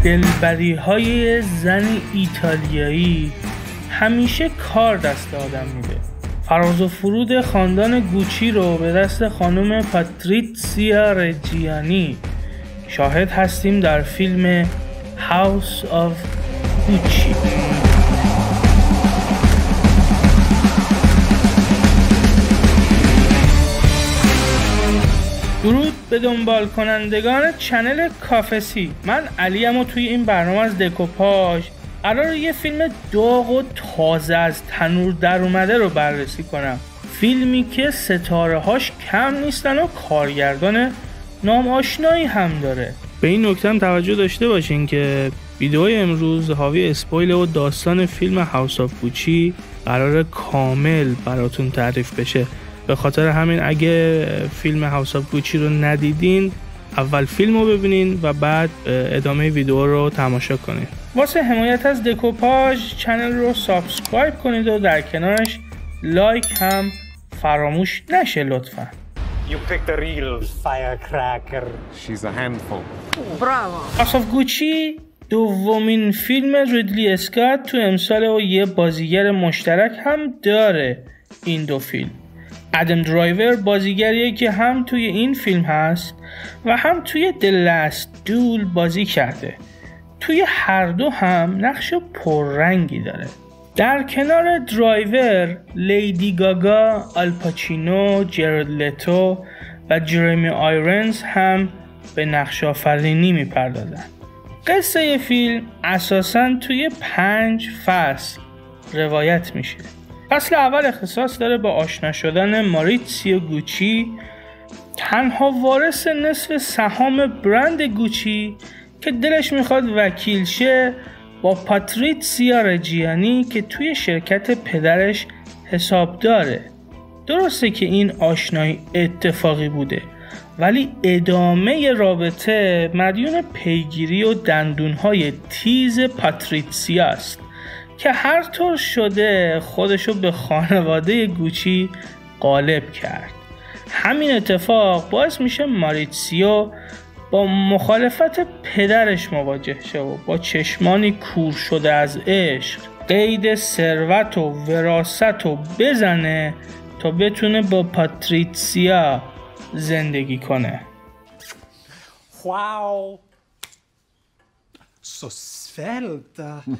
دلبری‌های زن ایتالیایی همیشه کار دست آدم میده. فراز و فرود خاندان گوچی رو به دست خانم پاتریسیا رجیانی شاهد هستیم در فیلم House of Gucci. درود به دنبال کنندگان چنل کافسی. من علیم و توی این برنامه از دکوپاژ قراره یه فیلم داغ و تازه از تنور در اومده رو بررسی کنم. فیلمی که ستاره هاش کم نیستن و کارگردان نام آشنایی هم داره. به این نکته هم توجه داشته باشین که ویدیوی امروز حاوی اسپویل و داستان فیلم هاوس آف گوچی قراره کامل براتون تعریف بشه. به خاطر همین اگه فیلم هاوس آف گوچی رو ندیدین اول فیلم رو ببینین و بعد ادامه ویدیو رو تماشا کنین. واسه حمایت از دکوپاژ چنل رو سابسکرایب کنید و در کنارش لایک هم فراموش نشه لطفا. You picked a real firecracker. She's a handful. Bravo. هاوس آف گوچی دومین فیلم ریدلی اسکات تو امسال و یه بازیگر مشترک هم داره. این دو فیلم ادم درایور بازیگریه که هم توی این فیلم هست و هم توی The Last Duel بازی کرده. توی هر دو هم نقش پررنگی داره. در کنار درایور لیدی گاگا، آلپاچینو، جرارد لتو و جرمی آیرنز هم به نقش آفرینی میپردازن. قصه فیلم اساساً توی 5 فصل روایت میشه. فصل اول اختصاص داره به آشنا شدن ماریتسیو گوچی، تنها وارث نصف سهام برند گوچی که دلش میخواد وکیل شه، با پاتریسیا رجیانی که توی شرکت پدرش حساب داره. درسته که این آشنایی اتفاقی بوده ولی ادامه رابطه مدیون پیگیری و دندونهای تیز پاتریسیا است که هر طور شده خودشو به خانواده گوچی غالب کرد. همین اتفاق باعث میشه ماریتسیو با مخالفت پدرش مواجه شه و با چشمانی کور شده از عشق قید ثروت و وراثت رو بزنه تا بتونه با پاتریسیا زندگی کنه. Wow. So svelte.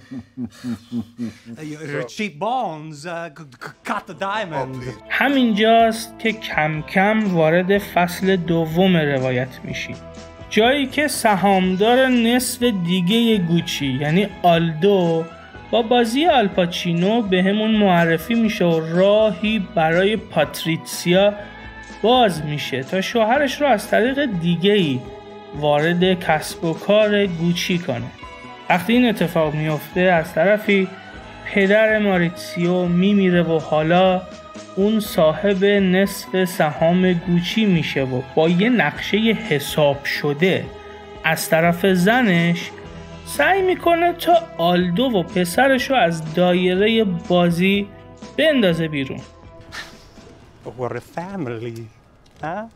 Your cheap bones cut the diamond. همینجاست که کم کم وارد فصل دوم روایت میشی. جایی که سهامدار نصف دیگه گوچی یعنی آلدو با بازی آلپاچینو به همون معرفی میشه و راهی برای پاتریسیا باز میشه تا شوهرش رو از طریق دیگه‌ای وارد کسب و کار گوچی کنه. وقتی این اتفاق میفته از طرفی پدر ماریتسیو میمیره و حالا اون صاحب نصف سهام گوچی میشه و با یه نقشه حساب شده از طرف زنش سعی میکنه تا آلدو و پسرش رو از دایره بازی بندازه بیرون. We're a family. Huh?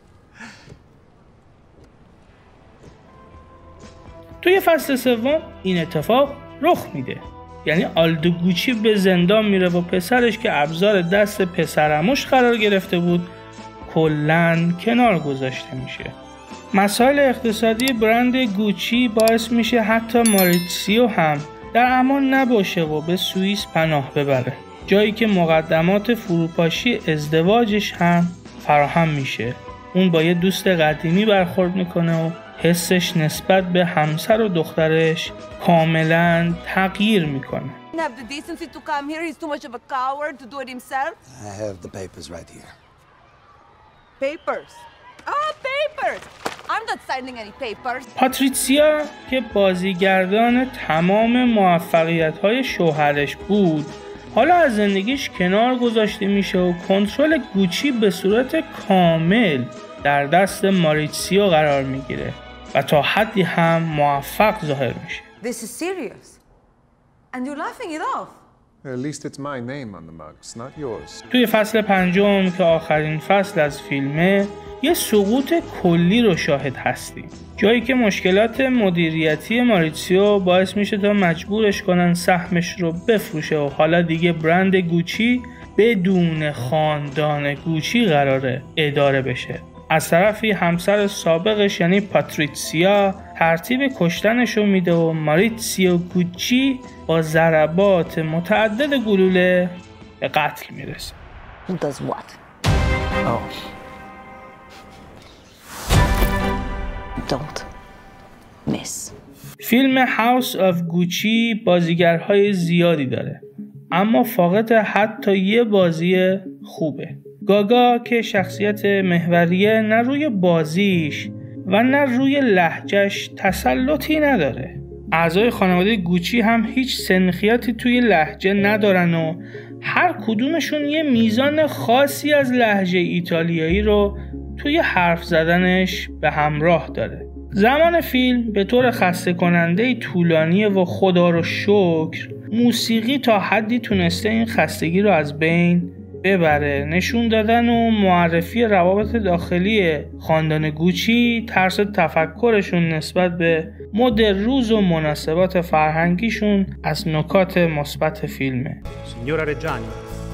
توی فصل سوم این اتفاق رخ میده. یعنی آلدو گوچی به زندان میره و پسرش که ابزار دست پسرعموش قرار گرفته بود کلاً کنار گذاشته میشه. مسائل اقتصادی برند گوچی باعث میشه حتی ماریتسیو هم در امان نباشه و به سوئیس پناه ببره، جایی که مقدمات فروپاشی ازدواجش هم فراهم میشه. اون با یه دوست قدیمی برخورد میکنه و حسش نسبت به همسر و دخترش کاملا تغییر میکنه. Have the decency to come here. He's too much of a coward to do it himself. I have the papers right here. Papers. Ah, papers. I'm not signing any papers. پاتریسیا که بازیگردان تمام موفقیت‌های شوهرش بود حالا از زندگیش کنار گذاشته میشه و کنترل گوچی به صورت کامل در دست ماریتسیو قرار میگیره و تا حدی هم موفق ظاهر میشه. This is serious. And you're laughing it off. At least it's my name on the mugs, not yours. توی فصل پنجم که آخرین فصل از فیلمه یه سقوط کلی رو شاهد هستیم، جایی که مشکلات مدیریتی ماریتسیو باعث میشه تا مجبورش کنن سهمش رو بفروشه و حالا دیگه برند گوچی بدون خاندان گوچی قراره اداره بشه. از طرفی همسر سابقش یعنی پاتریسیا ترتیب کشتنش رو میده و ماریتسیو گوچی با ضربات متعدد گلوله به قتل میرسه. Who does what? Oh. Don't miss. فیلم هاوس آف گوچی بازیگرهای زیادی داره، اما فاقد حتی یه بازی خوبه. گاگا که شخصیت محوریه نه روی بازیش و نه روی لهجهش تسلطی نداره. اعضای خانواده گوچی هم هیچ سنخیاتی توی لهجه ندارن و هر کدومشون یه میزان خاصی از لهجه ایتالیایی رو توی حرف زدنش به همراه داره. زمان فیلم به طور خسته کننده طولانیه و خدا رو شکر موسیقی تا حدی تونسته این خستگی رو از بین ببره. نشون دادن و معرفی روابط داخلی خاندان گوچی، طرز تفکرشون نسبت به مد روز و مناسبات فرهنگیشون از نکات مثبت فیلمه. Signora Reggiani.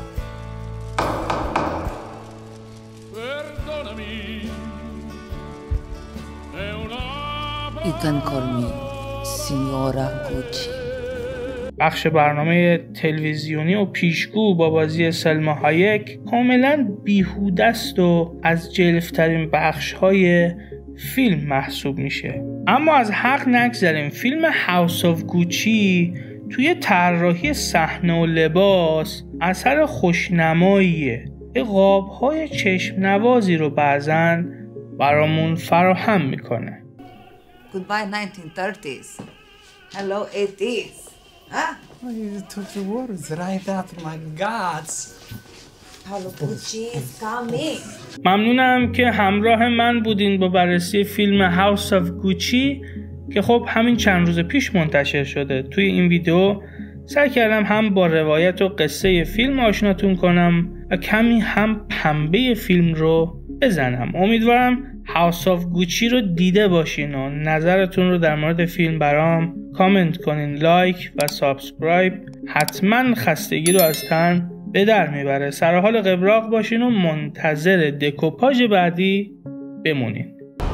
You can call me Signora Gucci. بخش برنامه تلویزیونی و پیشگو با بازی سلما هایک کاملا بیهوده است و از جلفترین بخش‌های فیلم محسوب میشه. اما از حق نگذریم، فیلم هاوس آف گوچی توی طراحی صحنه و لباس اثر خوشنماییه که قاب‌های چشم نوازی رو بعضاً برامون فراهم میکنه. Goodbye 1930s. Hello 80s. Huh? You took the words right out of my guts. Hello Gucci is coming. ممنونم که همراه من بودین با بررسی فیلم هاوس آف گوچی که خب همین چند روز پیش منتشر شده. توی این ویدیو سعی کردم هم با روایت و قصه فیلم آشناتون کنم و کمی هم پنبه فیلم رو بزنم. امیدوارم هاوس آف گوچی رو دیده باشین و نظرتون رو در مورد فیلم برام کامنت کنین. لایک و سابسکرایب حتما خستگی رو از تن به در میبره. سر حال قبراق باشین و منتظر دکوپاژ بعدی بمونین.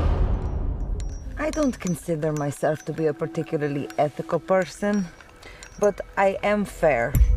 I don't consider myself to be a particularly ethical person, but I am fair.